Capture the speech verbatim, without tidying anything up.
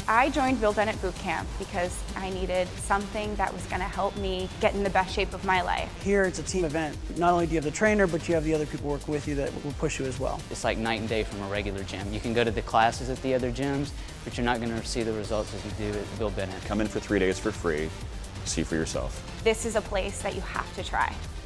I joined Bill Bennett Boot Camp because I needed something that was going to help me get in the best shape of my life. Here it's a team event. Not only do you have the trainer, but you have the other people working with you that will push you as well. It's like night and day from a regular gym. You can go to the classes at the other gyms, but you're not going to see the results as you do at Bill Bennett. Come in for three days for free. See for yourself. This is a place that you have to try.